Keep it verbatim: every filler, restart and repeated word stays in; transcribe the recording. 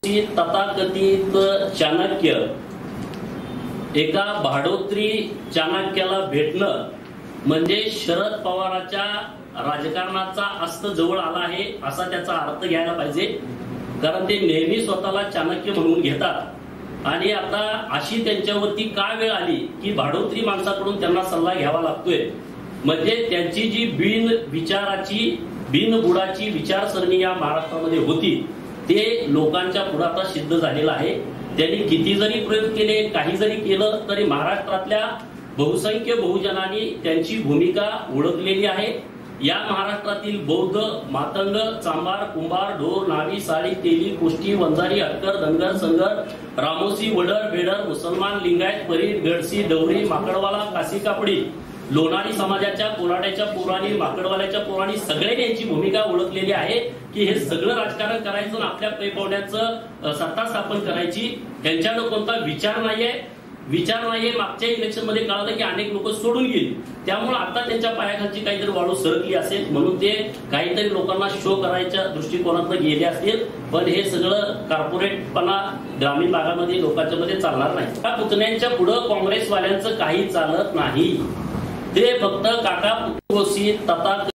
तथाकथित चाणक्य एका भाडोत्री चाणक्याला भेटणं म्हणजे शरद पवारांच्या राजकारणाचा अस्त जवळ आला आहे असा त्याचा अर्थ घ्यायला पाहिजे। कारण ते नेहमी स्वतःला चाणक्य म्हणून घेतात आणि आता अशी त्यांच्यावरती का वेळ आली की भाडोत्री माणसाकडून त्यांना सल्ला घ्यावा लागतोय। म्हणजे त्यांची जी बिन विचाराची बिन बुडाची विचारसरणी या महाराष्ट्रामध्ये होती ते लोकांच्या पुढे आता सिद्ध झालेलं आहे। त्यांनी किती जरी प्रयोग केले काही जरी केलं तरी महाराष्ट्रातल्या बहुसंख्य बहुजनांनी त्यांची भूमिका ओळखलेली आहे। या महाराष्ट्रातील बौद्ध मातंग चांभार कुंभार ढोर नावी साळी तेली कुष्टी वंजारी अटकर धनगर संगर रामोसी वडर बेडर मुसलमान लिंगायत परीट गडसी डवरी माकडवाला काशी कापडी लोणारी समाजाच्या कोराड्याच्या पोरांनी माकडवाल्याच्या पोरांनी सगळ्यांनी यांची भूमिका ओळखलेली आहे की हे सगळं राजकारण करायचं आणि आपल्या पैपवण्याचं सत्ता स्थापन करायची। त्यांच्याकडे कोणता विचार नाहीये विचार नाहीये मागच्या इलेक्शन मध्ये कळलं की अनेक लोक सोडून गेली त्यामुळे आता त्यांच्या पायाखालची काहीतरी वाळू सरकली असेल म्हणून ते काहीतरी लोकांना शो करायच्या दृष्टिकोनातून गेले असतील। पण हे सगळं कॉर्पोरेटपणा ग्रामीण भागामध्ये लोकांच्या मध्ये चालणार नाही। त्या पुतण्यांच्या पुढे काँग्रेसवाल्यांचं काही चालत नाही। ते फक्त काका तथा